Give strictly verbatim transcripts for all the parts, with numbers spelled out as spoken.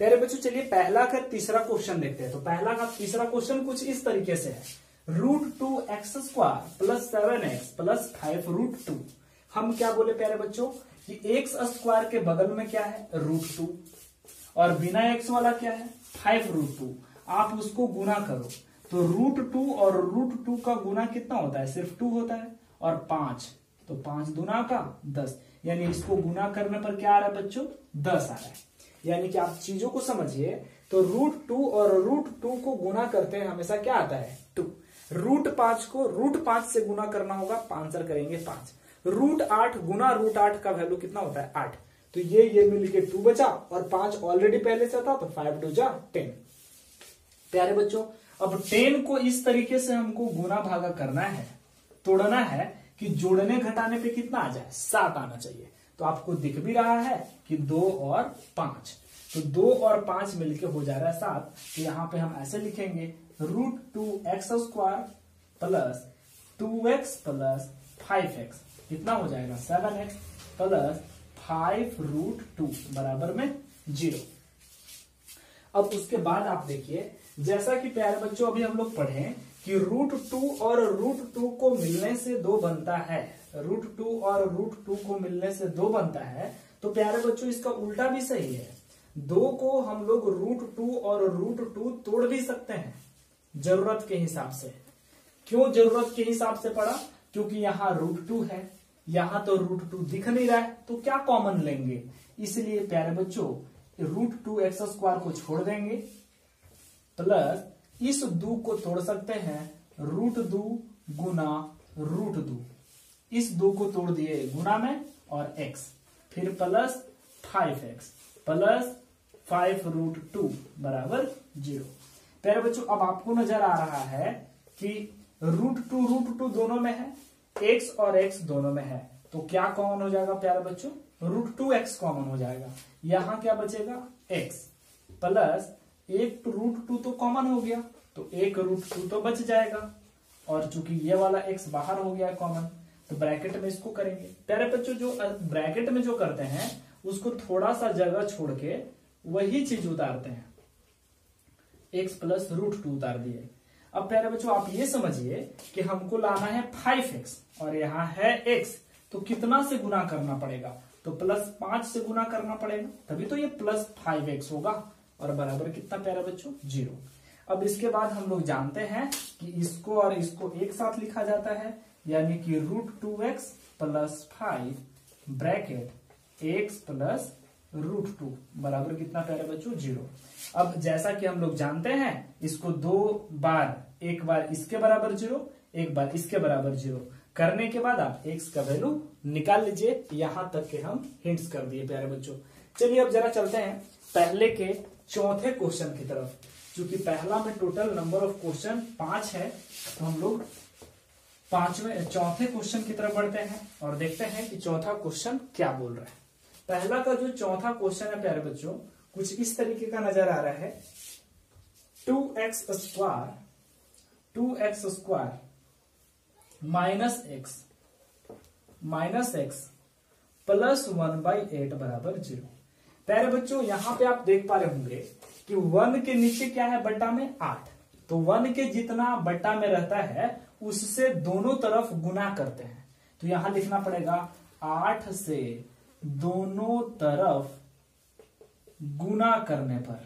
प्यारे बच्चों चलिए पहला का तीसरा क्वेश्चन देखते हैं। तो पहला का तीसरा क्वेश्चन कुछ इस तरीके से है, root two x square plus seven x plus five root two. हम क्या बोले प्यारे बच्चों कि एक्स स्क्वायर के बगल में क्या है रूट टू और बिना एक्स वाला क्या है फाइव रूट टू। आप उसको गुना करो तो रूट टू और रूट टू का गुना कितना होता है, सिर्फ टू होता है और पांच, तो पांच दुना का दस, यानी इसको गुना करने पर क्या आ रहा है बच्चों दस आ रहा है। यानी कि आप चीजों को समझिए तो रूट टू और रूट टू को गुना करते हैं हमेशा क्या आता है टू। रूट पांच को रूट पांच से गुना करना होगा, आंसर करेंगे पांच। रूट आठ गुना रूट आठ का वैल्यू कितना होता है आठ, तो ये ये मिलके टू बचा और पांच ऑलरेडी पहले से था तो फाइव टू जा टेन। प्यारे बच्चों अब टेन को इस तरीके से हमको गुना भागा करना है, तोड़ना है कि जोड़ने घटाने पे कितना आ जाए सात आना चाहिए। तो आपको दिख भी रहा है कि दो और पांच, तो दो और पांच मिलके हो जा रहा है सात। तो यहां पे हम ऐसे लिखेंगे root two x square plus two x plus five x कितना हो जाएगा seven x plus five root two बराबर में जीरो। अब उसके बाद आप देखिए जैसा कि प्यारे बच्चों अभी हम लोग पढ़े कि रूट टू और रूट टू को मिलने से दो बनता है, रूट टू और रूट टू को मिलने से दो बनता है। तो प्यारे बच्चों इसका उल्टा भी सही है, दो को हम लोग रूट टू और रूट टू तोड़ भी सकते हैं जरूरत के हिसाब से। क्यों जरूरत के हिसाब से पढ़ा, क्योंकि यहाँ रूट टू है, यहाँ तो रूट टू दिख नहीं रहा है, तो क्या कॉमन लेंगे, इसलिए प्यारे बच्चों रूट टू एक्स स्क्वायर को छोड़ देंगे प्लस इस दो को तोड़ सकते हैं रूट दो गुना रूट दो, इस दो को तोड़ दिए गुना में और x, फिर plus five x plus five root two बराबर जीरो। प्यारे बच्चों अब आपको नजर आ रहा है कि रूट टू रूट टू दोनों में है, x और x दोनों में है, तो क्या कॉमन हो जाएगा प्यारे बच्चों रूट टू एक्स कॉमन हो जाएगा। यहां क्या बचेगा x प्लस एक रूट टू तो कॉमन हो गया तो एक रूट टू तो बच जाएगा, और चूंकि ये वाला x बाहर हो गया कॉमन तो ब्रैकेट में इसको करेंगे। प्यारे बच्चों जो ब्रैकेट में जो करते हैं उसको थोड़ा सा जगह छोड़ के वही चीज उतारते हैं, x प्लस रूट टू उतार दिए। अब प्यारे बच्चों आप ये समझिए कि हमको लाना है फाइव एक्स और यहाँ है x, तो कितना से गुना करना पड़ेगा, तो प्लस पांच से गुना करना पड़ेगा, तभी तो ये प्लस फाइव एक्स होगा और बराबर कितना प्यारे बच्चों जीरो। अब इसके बाद हम लोग जानते हैं कि इसको और इसको एक साथ लिखा जाता है, यानी कि root two x plus five bracket x plus root two बराबर कितना प्यारे बच्चों जीरो। अब जैसा कि हम लोग जानते हैं इसको दो बार, एक बार इसके बराबर जीरो एक बार इसके बराबर जीरो करने के बाद आप एक्स का वैल्यू निकाल लीजिए। यहां तक के हम हिंट्स कर दिए प्यारे बच्चों। चलिए अब जरा चलते हैं पहले के चौथे क्वेश्चन की तरफ। क्योंकि पहला में टोटल नंबर ऑफ क्वेश्चन पांच है, तो हम लोग पांचवें चौथे क्वेश्चन की तरफ बढ़ते हैं और देखते हैं कि चौथा क्वेश्चन क्या बोल रहा है। पहला का जो चौथा क्वेश्चन है प्यारे बच्चों कुछ इस तरीके का नजर आ रहा है, two x square two x square minus x minus x plus one by eight बराबर जीरो। प्यारे बच्चों यहां पे आप देख पा रहे होंगे कि वन के नीचे क्या है बट्टा में आठ, तो वन के जितना बट्टा में रहता है उससे दोनों तरफ गुना करते हैं। तो यहां लिखना पड़ेगा आठ से दोनों तरफ गुना करने पर,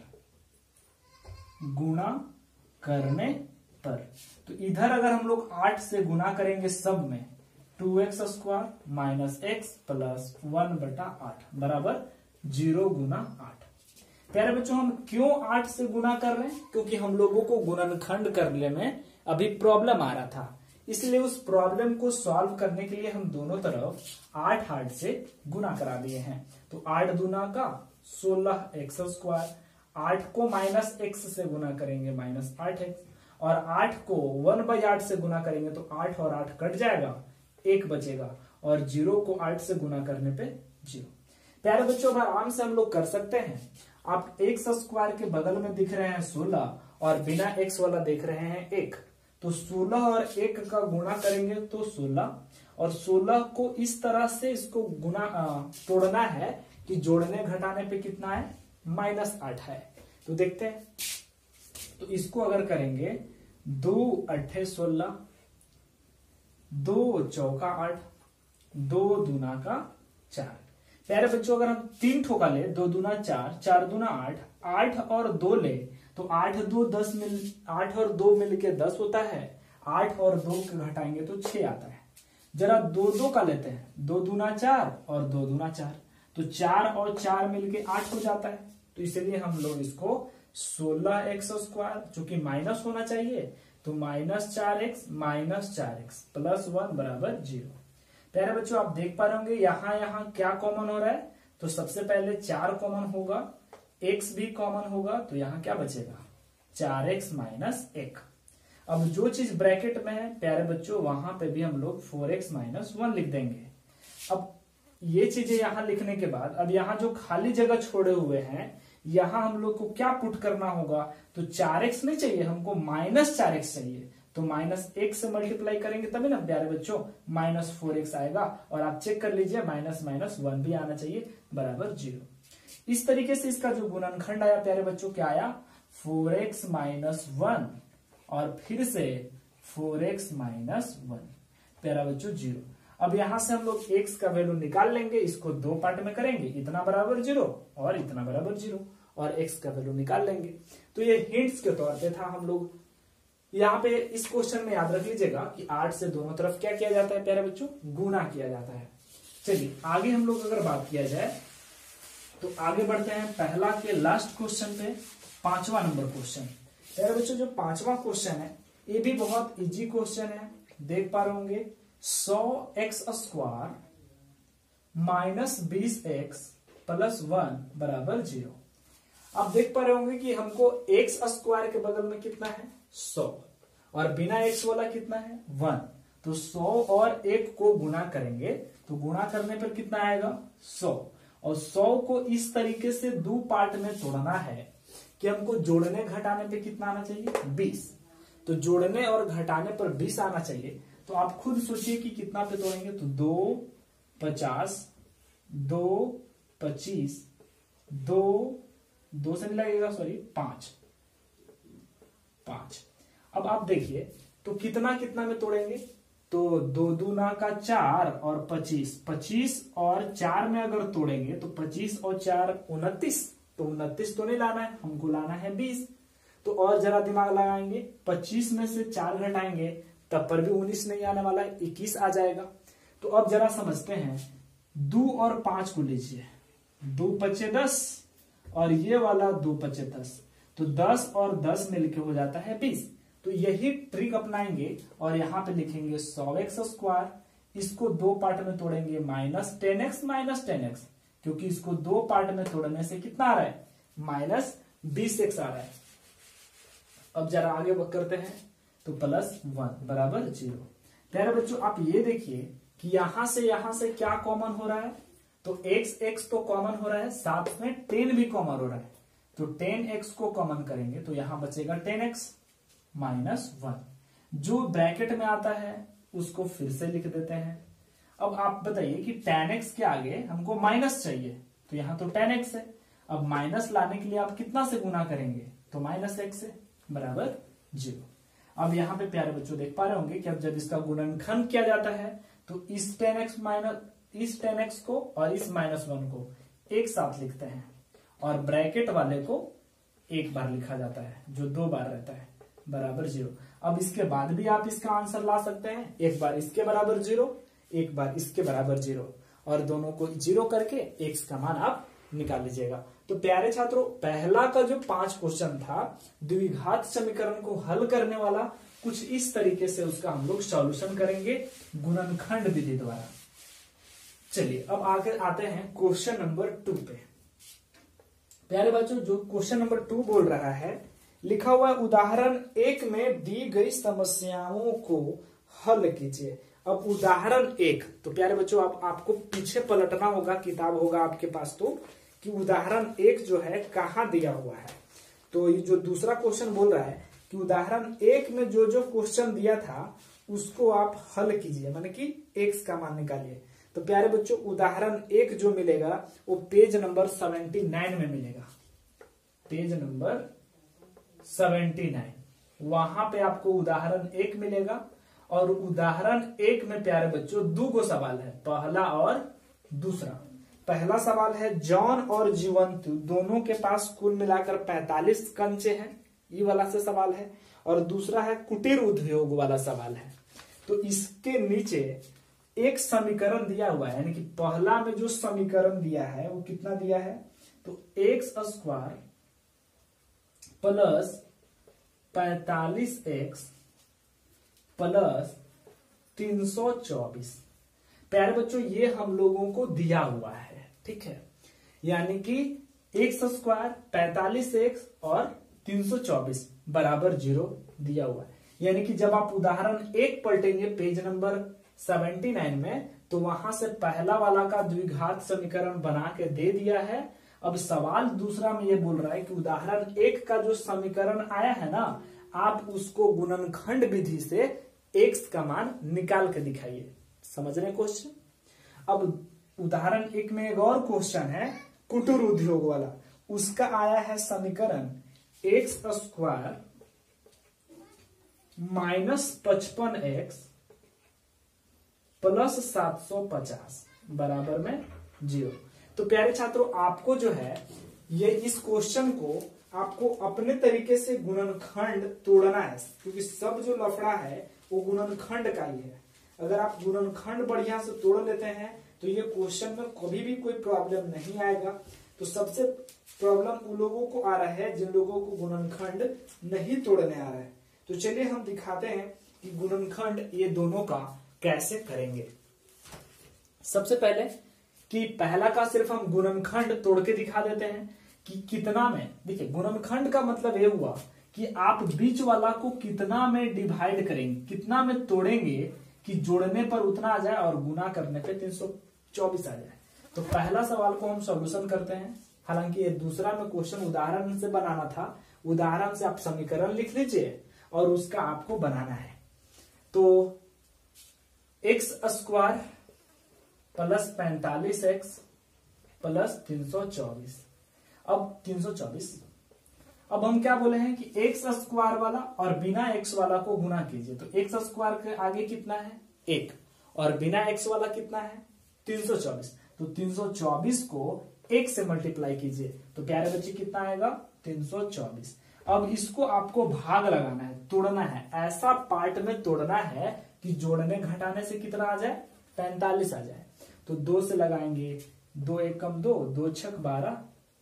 गुना करने पर। तो इधर अगर हम लोग आठ से गुना करेंगे सब में, two x square minus x plus one बटा आठ बराबर जीरो गुना आठ। प्यारे बच्चों हम क्यों आठ से गुना कर रहे हैं, क्योंकि हम लोगों को गुणनखंड करने में अभी प्रॉब्लम आ रहा था, इसलिए उस प्रॉब्लम को सॉल्व करने के लिए हम दोनों तरफ आठ आठ से गुना करा दिए हैं। तो आठ दूना का सोलह एक्स स्क्वायर, आठ को माइनस एक्स से गुना करेंगे माइनस आठ एक्स, और आठ को वन बाई आठ से गुना करेंगे तो आठ और आठ कट जाएगा, एक बचेगा, और जीरो को आठ से गुना करने पे जीरो। प्यारे बच्चों अब आराम से हम लोग कर सकते हैं। आप एक्स स्क्वायर के बगल में दिख रहे हैं सोलह और बिना एक्स वाला देख रहे हैं एक, तो सोलह और एक का गुणा करेंगे तो सोलह, और सोलह को इस तरह से इसको गुना तोड़ना है कि जोड़ने घटाने पे कितना है माइनस आठ है। तो देखते हैं, तो इसको अगर करेंगे दो अट्ठे सोलह, दो चौका आठ, दो दूना का चार। प्यारे बच्चों अगर हम तीन ठोका ले, दो दूना चार, चार दूना आठ, आठ और दो ले तो आठ दो दस मिल आठ और दो मिल के दस होता है, आठ और दो घटाएंगे तो छह आता है। जरा दो दो का लेते हैं, दो दूना चार और दो दूना चार, तो चार और चार मिलके आठ हो जाता है। तो इसलिए हम लोग इसको सोलह एक्स स्क्वायर, जो कि माइनस होना चाहिए, तो माइनस चार एक्स माइनस चार एक्स प्लस वन बराबर जीरो। प्यारे बच्चों आप देख पा रहे होंगे यहां यहां क्या कॉमन हो रहा है, तो सबसे पहले चार कॉमन होगा, एक्स भी कॉमन होगा, तो यहां क्या बचेगा, चार एक्स माइनस एक। अब जो चीज ब्रैकेट में है प्यारे बच्चों वहां पे भी हम लोग फोर एक्स माइनस वन लिख देंगे। अब ये चीजें यहां लिखने के बाद अब यहां जो खाली जगह छोड़े हुए हैं यहां हम लोग को क्या पुट करना होगा, तो चार एक्स नहीं चाहिए हमको, माइनस चार एक्स चाहिए। तो माइनस एक से मल्टीप्लाई करेंगे तभी ना प्यारे बच्चों माइनस फोर एक्स आएगा, और आप चेक कर लीजिए माइनस माइनस वन भी आना चाहिए बराबर जीरो। इस तरीके से इसका जो गुणनखंड आया प्यारे बच्चों क्या आया, फोर एक्स माइनस वन और फिर से फोर एक्स माइनस वन, प्यारा बच्चों जीरो। अब यहां से हम लोग x का वैल्यू निकाल लेंगे, इसको दो पार्ट में करेंगे, इतना बराबर जीरो और इतना बराबर जीरो, और x का वैल्यू निकाल लेंगे। तो ये हिंट्स के तौर पे था। हम लोग यहाँ पे इस क्वेश्चन में याद रख लीजिएगा कि आठ से दोनों तरफ क्या किया जाता है प्यारे बच्चों, गुना किया जाता है। चलिए आगे हम लोग अगर बात किया जाए तो आगे बढ़ते हैं पहला के लास्ट क्वेश्चन पे, पांचवा नंबर क्वेश्चन। प्यारे बच्चों जो पांचवा क्वेश्चन है ये भी बहुत इजी क्वेश्चन है। देख पा रहे होंगे सौ एक्स स्क्वायर माइनस बीस एक्स प्लस वन बराबर जीरो। आप देख पा रहे होंगे कि हमको एक्स स्क्वायर के बगल में कितना है, सौ, और बिना एक्स वाला कितना है, वन। तो सौ और एक को गुना करेंगे तो गुणा करने पर कितना आएगा, सौ। और सौ को इस तरीके से दो पार्ट में तोड़ना है कि हमको जोड़ने घटाने पे कितना आना चाहिए, बीस। तो जोड़ने और घटाने पर बीस आना चाहिए। तो आप खुद सोचिए कि कितना पे तोड़ेंगे, तो दो पचास, दो पच्चीस, दो दो से नहीं लगेगा सॉरी पांच पांच। अब आप देखिए तो कितना कितना में तोड़ेंगे, तो दो दूना का चार और पच्चीस, पच्चीस और चार में अगर तोड़ेंगे तो पच्चीस और चार उनतीस, तो उनतीस तो नहीं लाना है हमको, लाना है बीस। तो और जरा दिमाग लगाएंगे, पच्चीस में से चार घटाएंगे तब पर भी उन्नीस नहीं आने वाला है, इक्कीस आ जाएगा। तो अब जरा समझते हैं, दो और पांच को लीजिए, दो पच्चे दस और ये वाला दो पच्चे दस, तो दस और दस मिलके हो जाता है बीस। तो यही ट्रिक अपनाएंगे और यहाँ पे लिखेंगे सौ एक्स स्क्वायर, इसको दो पार्ट में तोड़ेंगे minus ten x minus ten x, क्योंकि इसको दो पार्ट में तोड़ने से कितना आ रहा है, माइनस बीस एक्स आ रहा है। अब जरा आगे करते हैं तो प्लस वन बराबर जीरो। प्यारे बच्चों आप ये देखिए कि यहां से यहां से क्या कॉमन हो रहा है, तो x x तो कॉमन हो रहा है, साथ में टेन भी कॉमन हो रहा है। तो टेन एक्स को कॉमन करेंगे तो यहां बचेगा टेन एक्स माइनस वन। जो ब्रैकेट में आता है उसको फिर से लिख देते हैं। अब आप बताइए कि टेन एक्स के आगे हमको माइनस चाहिए, तो यहां तो टेन एक्स है। अब माइनस लाने के लिए आप कितना से गुना करेंगे, तो माइनस एक्स से बराबर जीरो। अब यहाँ पे प्यारे बच्चों देख पा रहे होंगे कि अब जब इसका गुणनखंड किया जाता है तो इस टेन एक्स माइनस इस टेन एक्स को और इस माइनस वन को एक साथ लिखते हैं, और ब्रैकेट वाले को एक बार लिखा जाता है जो दो बार रहता है बराबर जीरो। अब इसके बाद भी आप इसका आंसर ला सकते हैं, एक बार इसके बराबर जीरो, एक बार इसके बराबर जीरो, और दोनों को जीरो करके एक्स का मान आप निकाल लीजिएगा। तो प्यारे छात्रों पहला का जो पांच क्वेश्चन था द्विघात समीकरण को हल करने वाला, कुछ इस तरीके से उसका हम लोग सॉल्यूशन करेंगे गुणनखंड विधि द्वारा। चलिए अब आगे आते हैं क्वेश्चन नंबर टू पे। प्यारे बच्चों जो क्वेश्चन नंबर टू बोल रहा है, लिखा हुआ उदाहरण एक में दी गई समस्याओं को हल कीजिए। अब उदाहरण एक, तो प्यारे बच्चों आप आपको पीछे पलटना होगा, किताब होगा आपके पास तो, कि उदाहरण एक जो है कहाँ दिया हुआ है। तो ये जो दूसरा क्वेश्चन बोल रहा है कि उदाहरण एक में जो जो क्वेश्चन दिया था उसको आप हल कीजिए, माने कि एक्स का मान निकालिए। तो प्यारे बच्चों उदाहरण एक जो मिलेगा वो पेज नंबर सेवेंटी नाइन में मिलेगा। पेज नंबर सेवेंटी नाइन, वहां पे आपको उदाहरण एक मिलेगा। और उदाहरण एक में प्यारे बच्चों दो गो सवाल है, पहला और दूसरा। पहला सवाल है जॉन और जीवंत दोनों के पास कुल मिलाकर पैंतालीस कंचे हैं, ये वाला से सवाल है। और दूसरा है कुटीर उद्योग वाला सवाल है। तो इसके नीचे एक समीकरण दिया हुआ है, यानी कि पहला में जो समीकरण दिया है वो कितना दिया है, तो एक्स स्क्वायर प्लस पैतालीस एक्स प्लस तीन सौ चौबीस। प्यारे बच्चों ये हम लोगों को दिया हुआ है, ठीक है। यानी कि एक्स स्क्वायर पैंतालीस एक्स और तीन सौ चौबीस बराबर जीरो दिया हुआ है। यानी कि जब आप उदाहरण एक पलटेंगे पेज नंबर सेवेंटी नाइन में, तो वहां से पहला वाला का द्विघात समीकरण बना के दे दिया है। अब सवाल दूसरा में ये बोल रहा है कि उदाहरण एक का जो समीकरण आया है ना, आप उसको गुणनखंड विधि से एक्स का मान निकाल के दिखाइए। समझ रहे क्वेश्चन। अब उदाहरण एक में एक और क्वेश्चन है कुटीर उद्योग वाला, उसका आया है समीकरण एक्स स्क्वायर माइनस पचपन एक्स प्लस सात सौ पचास बराबर में जीरो। तो प्यारे छात्रों आपको जो है ये इस क्वेश्चन को आपको अपने तरीके से गुणनखंड तोड़ना है, क्योंकि सब जो लफड़ा है वो गुणनखंड का ही है। अगर आप गुणनखंड बढ़िया से तोड़ लेते हैं तो ये क्वेश्चन में कभी भी कोई प्रॉब्लम नहीं आएगा। तो सबसे प्रॉब्लम उन लोगों को आ रहा है जिन लोगों को गुणनखंड नहीं तोड़ने आ रहा है। तो चलिए हम दिखाते हैं कि गुणनखंड ये दोनों का कैसे करेंगे। सबसे पहले कि पहला का सिर्फ हम गुणनखंड तोड़ के दिखा देते हैं कि कितना में। देखिए गुणनखंड का मतलब ये हुआ कि आप बीच वाला को कितना में डिवाइड करेंगे, कितना में तोड़ेंगे कि जोड़ने पर उतना आ जाए और गुना करने पे तीन सौ चौबीस आ जाए। तो पहला सवाल को हम सॉल्यूशन करते हैं। हालांकि ये दूसरा में क्वेश्चन उदाहरण से बनाना था, उदाहरण से आप समीकरण लिख लीजिए और उसका आपको बनाना है। तो एक्स स्क्वायर प्लस पैंतालीस एक्स प्लस तीन सौ चौबीस। अब तीन सौ चौबीस, अब हम क्या बोले हैं कि एक्स स्क्वायर वाला और बिना एक्स वाला को गुना कीजिए। तो एक्स स्क्वायर के आगे कितना है एक, और बिना एक्स वाला कितना है तीन सौ चौबीस। तो तीन सौ चौबीस को एक से मल्टीप्लाई कीजिए तो प्यारे बच्चे कितना आएगा तीन सौ चौबीस। अब इसको आपको भाग लगाना है, तोड़ना है, ऐसा पार्ट में तोड़ना है कि जोड़ने घटाने से कितना आ जाए पैंतालीस आ जाए। तो दो से लगाएंगे, दो एक कम दो, दो छक बारह,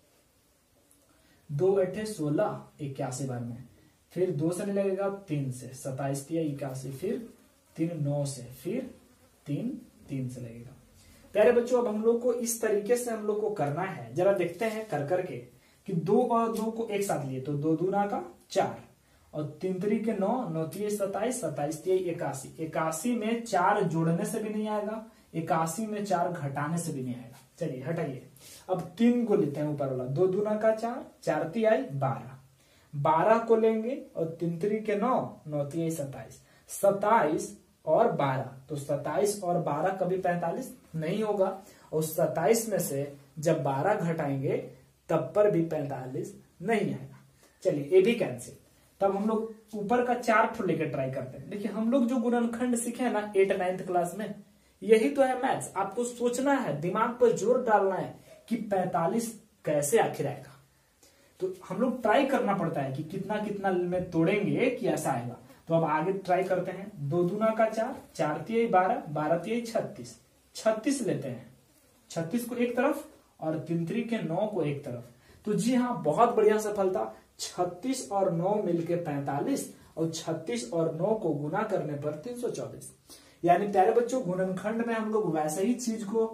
दो अठे सोलह, इक्यासी बार में, फिर दो से नहीं लगेगा तीन से, सताइस दिया इक्यासी, फिर तीन नौ से, फिर तीन तीन से लगेगा। प्यारे बच्चों अब हम लोग को इस तरीके से हम लोग को करना है, जरा देखते हैं कर करके कि दो और दो को एक साथ लिए तो दो दूना का चार, और तीन तरी के नौ, नौ तीय सताइस, सताइस तीय इक्यासी, इक्यासी में चार जोड़ने से भी नहीं आएगा, इक्यासी में चार घटाने से भी नहीं आएगा। चलिए हटाइए। अब तीन को लेते हैं ऊपर वाला, दो दूना का चार, चार तिहाई बारह, बारह को लेंगे और तीन तरी के नौ, नौ तिहाई सताइस, सताइस और बारह, तो सताइस और बारह कभी पैंतालीस नहीं होगा, और सताइस में से जब बारह घटाएंगे तब पर भी पैंतालीस नहीं आएगा। चलिए ये भी कैंसिल। तब हम लोग ऊपर का चार ठो लेकर ट्राई करते हैं। देखिए हम लोग जो गुणनखंड सीखे हैं ना एट नाइन्थ क्लास में, यही तो है मैथ्स। आपको सोचना है, दिमाग पर जोर डालना है कि पैंतालीस कैसे आखिर आएगा। तो हम लोग ट्राई करना पड़ता है कि कितना कितना में तोड़ेंगे कि ऐसा आएगा। तो अब आगे ट्राई करते हैं। दो दूना का चार, चार तिहाई बारह, बारह तिहाई छत्तीस, छत्तीस लेते हैं, छत्तीस को एक तरफ और तीन तिरी के नौ को एक तरफ। तो जी हाँ बहुत बढ़िया सफलता, छत्तीस और नौ मिलके पैंतालीस, और छत्तीस और नौ को गुना करने पर तीन सौ चौबीस। यानी प्यारे बच्चों गुणनखंड में हम लोग वैसे ही चीज को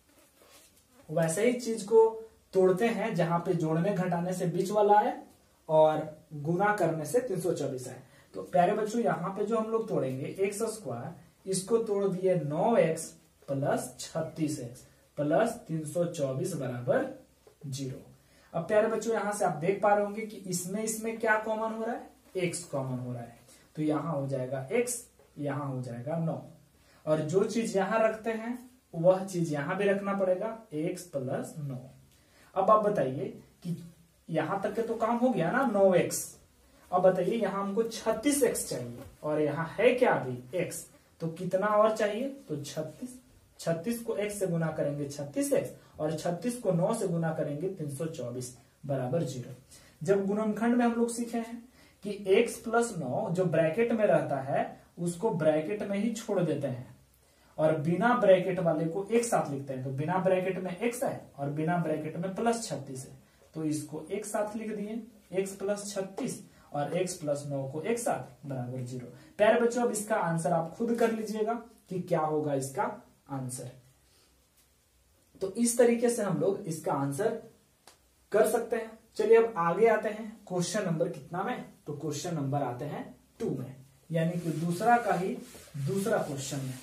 वैसे ही चीज को तोड़ते हैं जहां पे जोड़ने घटाने से बीच वाला आए और गुना करने से तीन सौ चौबीस आए। तो प्यारे बच्चों यहाँ पे जो हम लोग तोड़ेंगे एक्स स्क्वायर, इसको तोड़ दिए नौ एक्स प्लस छत्तीस एक्स प्लस तीन सौ चौबीस बराबर जीरो। अब प्यारे बच्चों यहाँ से आप देख पा रहे होंगे कि इसमें इसमें क्या कॉमन हो रहा है, एक्स कॉमन हो रहा है। तो यहाँ हो जाएगा एक्स, यहाँ हो जाएगा नौ, और जो चीज यहाँ रखते हैं वह चीज यहाँ भी रखना पड़ेगा, एक्स प्लस नौ। अब आप बताइए कि यहां तक के तो काम हो गया ना, नौ एक्स। अब बताइए यहाँ हमको छत्तीस एक्स चाहिए और यहाँ है क्या अभी x, तो कितना और चाहिए, तो छत्तीस। छत्तीस को x से गुना करेंगे छत्तीस एक्स और छत्तीस को नौ से गुना करेंगे तीन सौ चौबीस बराबर जीरो। जब गुणनखंड में हम लोग सीखे हैं कि x प्लस नौ जो ब्रैकेट में रहता है उसको ब्रैकेट में ही छोड़ देते हैं और बिना ब्रैकेट वाले को एक साथ लिखते हैं। तो बिना ब्रैकेट में x है और बिना ब्रैकेट में प्लस छत्तीस है, तो इसको एक साथ लिख दिए, x प्लस छत्तीस और x प्लस नौ को एक साथ बराबर जीरो। प्यारे बच्चों अब इसका आंसर आप खुद कर लीजिएगा कि क्या होगा इसका आंसर। तो इस तरीके से हम लोग इसका आंसर कर सकते हैं। चलिए अब आगे आते हैं क्वेश्चन नंबर कितना में, तो क्वेश्चन नंबर आते हैं टू में, यानी कि दूसरा का ही दूसरा क्वेश्चन में।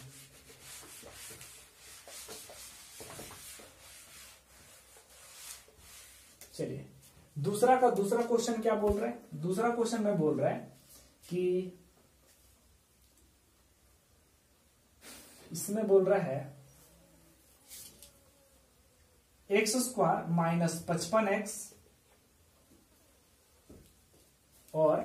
चलिए दूसरा का दूसरा क्वेश्चन क्या बोल रहा है, दूसरा क्वेश्चन में बोल रहा है कि इसमें बोल रहा है एक्स स्क्वायर माइनस पचपन एक्स और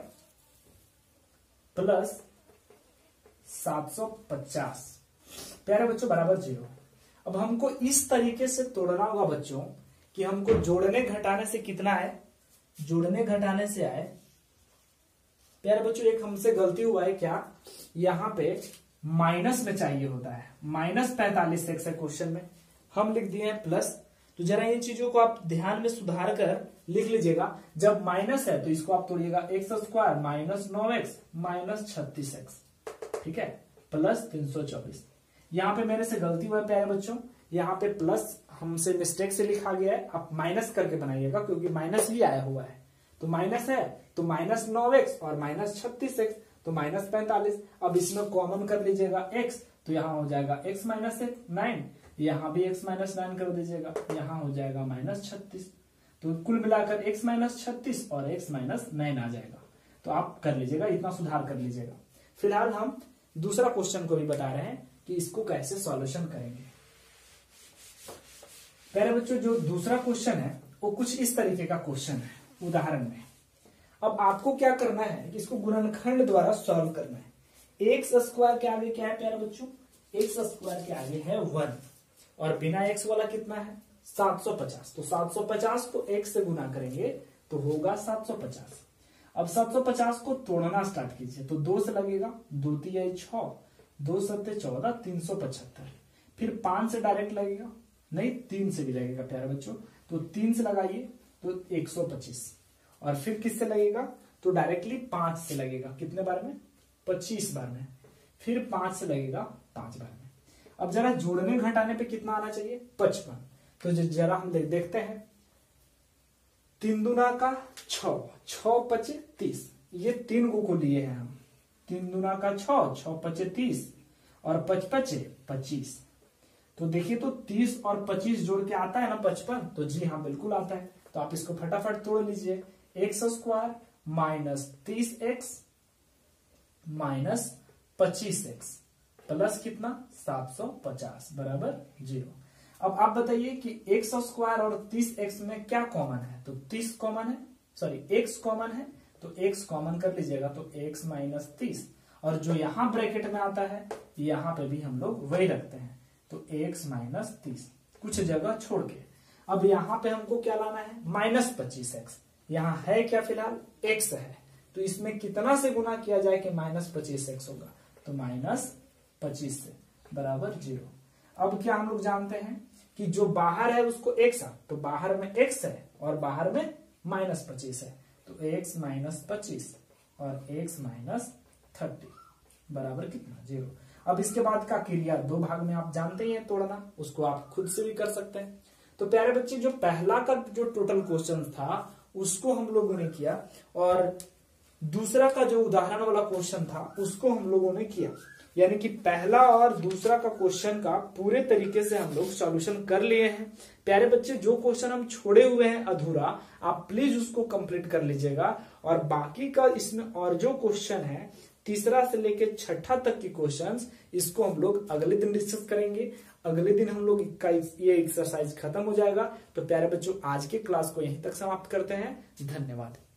प्लस सात सौ पचास प्यारे बच्चों बराबर जीरो। अब हमको इस तरीके से तोड़ना होगा बच्चों कि हमको जोड़ने घटाने से कितना है, जोड़ने घटाने से आए। प्यारे बच्चों एक हमसे गलती हुआ है क्या, यहां पे माइनस में चाहिए होता है, माइनस पैंतालीस एक्स है क्वेश्चन में, हम लिख दिए हैं प्लस। तो जरा इन चीजों को आप ध्यान में सुधार कर लिख लीजिएगा। जब माइनस है तो इसको आप तोड़िएगा, एक्स स्क्वायर माइनस नौ एक्स माइनस छत्तीस एक्स, ठीक है, प्लस तीन सौ चौबीस। यहाँ पे मेरे से गलती हुआ है प्यारे बच्चों, यहाँ पे प्लस हमसे मिस्टेक से लिखा गया है, आप माइनस करके बनाइएगा क्योंकि माइनस ही आया हुआ है। तो माइनस है तो माइनस नौ एक्स और माइनस छत्तीस एक्स तो माइनस पैंतालीस। अब इसमें कॉमन कर लीजिएगा x, तो यहाँ हो जाएगा x माइनस नाइन, यहाँ भी x माइनस नाइन कर दीजिएगा, यहाँ हो जाएगा माइनस छत्तीस। तो कुल मिलाकर x माइनस छत्तीस और x माइनस नाइन आ जाएगा। तो आप कर लीजिएगा, इतना सुधार कर लीजिएगा। फिलहाल हम दूसरा क्वेश्चन को भी बता रहे हैं कि इसको कैसे सॉल्यूशन करेंगे। पहले बच्चों जो दूसरा क्वेश्चन है वो कुछ इस तरीके का क्वेश्चन है उदाहरण में। अब आपको क्या करना है कि इसको गुणनखंड द्वारा सॉल्व करना है। एक्स स्क्वायर के आगे क्या है प्यारे बच्चों, एक्स स्क्वायर के आगे है वन और बिना एक्स वाला कितना है सात सौ पचास। तो सात सौ पचास को एक से गुना करेंगे तो होगा सात सौ पचास। अब सात सौ पचास को तोड़ना स्टार्ट कीजिए, तो दो से लगेगा, दो तिया छह, दो सत्ते चौदह, तीन सौ पचहत्तर। फिर पांच से डायरेक्ट लगेगा, नहीं तीन से भी लगेगा प्यारे बच्चों, तो तीन से लगाइए तो एक सौ पच्चीस और फिर किससे लगेगा, तो डायरेक्टली पांच से लगेगा, कितने बार में, पच्चीस बार में। फिर पांच से लगेगा पांच बार में। अब जरा जोड़ने घटाने पे कितना आना चाहिए, पचपन। तो जरा हम देख देखते हैं, तीन दुना का छ, छ पचे तीस, ये तीन गो को लिए हैं हम, तीन दुना का छ, छ पचे तीस और पच पचे पच्चीस। तो देखिए तो तीस और पच्चीस जोड़ के आता है ना पचपन, तो जी हाँ बिल्कुल आता है। तो आप इसको फटाफट तोड़ लीजिए, एक्स स्क्वायर माइनस तीस एक्स माइनस पच्चीस एक्स प्लस कितना सात सौ पचास बराबर जीरो। अब आप बताइए कि एक्स स्क्वायर और तीस एक्स में क्या कॉमन है, तो तीस कॉमन है, सॉरी एक्स कॉमन है, तो एक्स कॉमन कर लीजिएगा, तो एक्स माइनस तीस और जो यहां ब्रैकेट में आता है यहां पे भी हम लोग वही रखते हैं, तो एक्स माइनस तीस कुछ जगह छोड़ के। अब यहां पे हमको क्या लाना है, माइनस पच्चीस एक्स, यहाँ है क्या फिलहाल एक्स है, तो इसमें कितना से गुना किया जाए कि माइनस पच्चीस एक्स होगा, तो माइनस पच्चीस से बराबर जीरो। अब क्या हम लोग जानते हैं कि जो बाहर है उसको एक्स, तो बाहर में एक्स है और बाहर में माइनस पच्चीस है, तो एक्स माइनस पच्चीस और एक्स माइनस थर्टी बराबर कितना, जीरो। अब इसके बाद का क्रिया दो भाग में आप जानते ही हैं तोड़ना, उसको आप खुद से भी कर सकते हैं। तो प्यारे बच्चे जो पहला का जो टोटल क्वेश्चन था उसको हम लोगों ने किया और दूसरा का जो उदाहरण वाला क्वेश्चन था उसको हम लोगों ने किया, यानी कि पहला और दूसरा का क्वेश्चन का पूरे तरीके से हम लोग सॉल्यूशन कर लिए हैं। प्यारे बच्चे जो क्वेश्चन हम छोड़े हुए हैं अधूरा, आप प्लीज उसको कंप्लीट कर लीजिएगा और बाकी का इसमें और जो क्वेश्चन है तीसरा से लेकर छठा तक की क्वेश्चंस, इसको हम लोग अगले दिन डिस्कस करेंगे। अगले दिन हम लोग का ये एक्सरसाइज खत्म हो जाएगा। तो प्यारे बच्चों आज के क्लास को यहीं तक समाप्त करते हैं। धन्यवाद।